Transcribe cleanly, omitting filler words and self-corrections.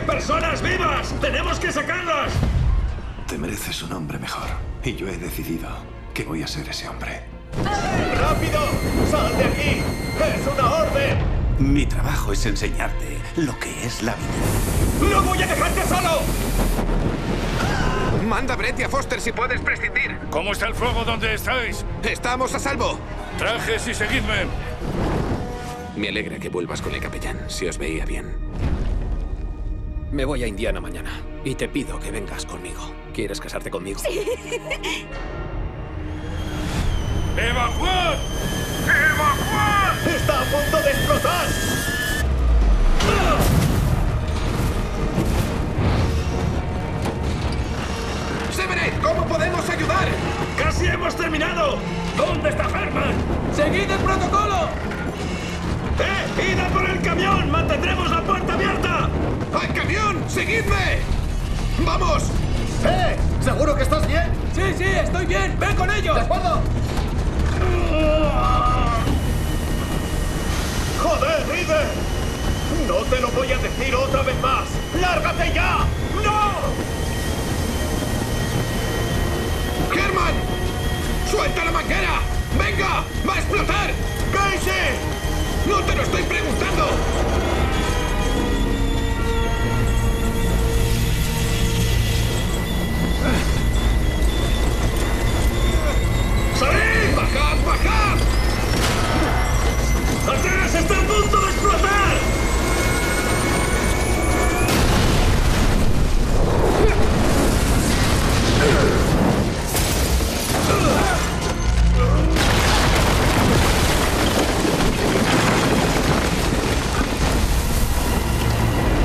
personas vivas! ¡Tenemos que sacarlas! Te mereces un hombre mejor. Y yo he decidido que voy a ser ese hombre. ¡Rápido! ¡Sal de aquí! ¡Es una orden! Mi trabajo es enseñarte lo que es la vida. ¡No voy a dejarte solo! Manda a Brett y a Foster si puedes prescindir. ¿Cómo está el fuego donde estáis? Estamos a salvo. Trajes y seguidme. Me alegra que vuelvas con el capellán, si os veía bien. Me voy a Indiana mañana y te pido que vengas conmigo. ¿Quieres casarte conmigo? Sí. ¡Evacuad! ¡Evacuad! ¡Está a punto de explotar! ¡Severett! ¿Cómo podemos ayudar? ¡Casi hemos terminado! ¿Dónde está Herman? ¡Seguid el protocolo! ¡Id a por el camión! ¡Mantendremos la puerta abierta! ¡Al camión! ¡Seguidme! ¡Vamos! ¿Seguro que estás bien? Sí, sí, estoy bien. ¡Ven con ellos! ¡De acuerdo! ¡Joder, Ryder! ¡No te lo voy a decir otra vez más! ¡Lárgate ya! ¡No! ¡Herman! ¡Suelta la manguera! ¡Venga! ¡Va a explotar! ¡Casey! ¡No te lo estoy preguntando!